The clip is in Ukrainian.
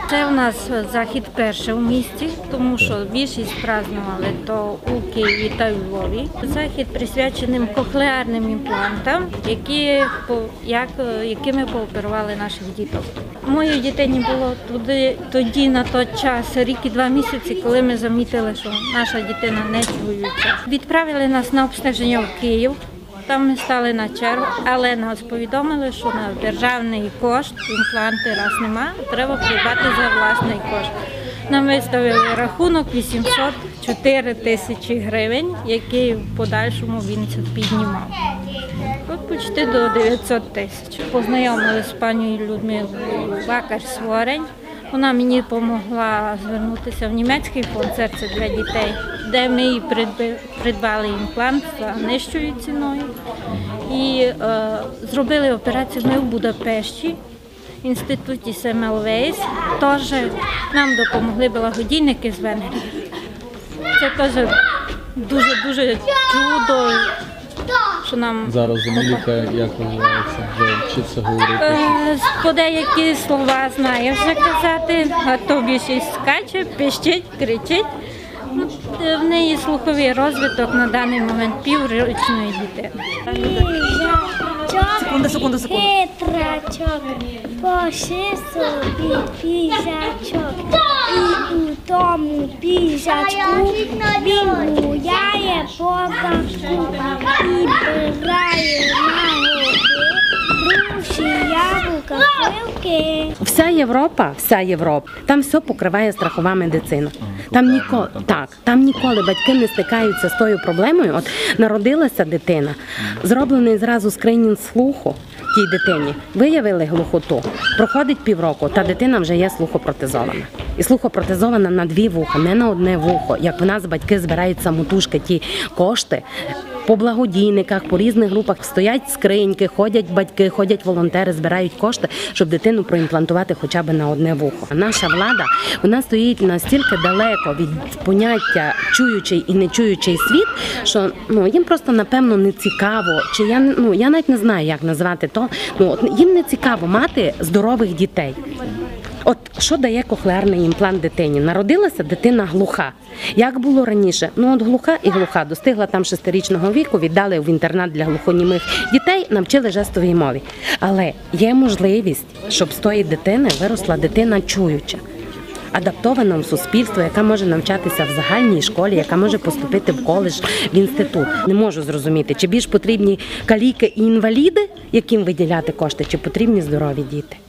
Це у нас захід перший у місті, тому що більшість празднували то у Києві та у Львові. Захід присвячений кохлеарним імплантам, якими пооперували наших діток. Моїй дитині було тоді на той час рік і 2 місяці, коли ми замітили, що наша дитина не чуюча. Відправили нас на обстеження в Київ. Там ми стали на чергу, але нас повідомили, що на державний кошт імпланти раз нема, треба придбати за власний кошт. Нам виставили рахунок 804 тисячі гривень, який в подальшому він піднімав. От почти до 900 тисяч. Познайомилися з пані Людмилою Вакар-Сворень. Вона мені допомогла звернутися в німецький фонд «Серце для дітей», де ми їй придбали імплант за нижчою ціною. І зробили операцію ми в Будапешті, в інституті Семелвейс. Теж нам допомогли благодійники з Венгрії. Це теж дуже чудо, що нам... Зараз Еміліка, як називається, вже вчиться говорити? По деякі слова знає вже казати, а то більше скаче, пищить, кричить. В неї слуховий розвиток на даний момент піврічної дитини. Секунду. Хитрачок, поши собі піжачок, і у тому піжачку він гуляє по замку і бирає на губи груші, яблука, сливки. Вся Європа, там все покриває страхова медицина. Там ніколи батьки не стикаються з тою проблемою. От народилася дитина, зроблений зразу скринінг слуху тій дитині, виявили глухоту, проходить півроку, та дитина вже є слухопротезована. І слухопротезована на 2 вуха, не на одне вухо. Як в нас батьки збирають самотужки ті кошти, по благодійниках, по різних групах стоять скриньки, ходять батьки, ходять волонтери, збирають кошти, щоб дитину проімплантувати хоча б на одне вухо. А наша влада, вона стоїть настільки далеко від поняття чуючий і нечуючий світ, що їм просто, напевно, не цікаво, чи я навіть не знаю, як назвати то, їм не цікаво мати здорових дітей. От що дає кохлеарний імплант дитині? Народилася дитина глуха. Як було раніше? От глуха і глуха. Достигла там 6-річного віку, віддали в інтернат для глухонімих дітей, навчили жестовій мові. Але є можливість, щоб з тої дитини виросла дитина чуюча, адаптована в суспільство, яка може навчатися в загальній школі, яка може поступити в коледж, в інститут. Не можу зрозуміти, чи більш потрібні каліки і інваліди, яким виділяти кошти, чи потрібні здорові діти.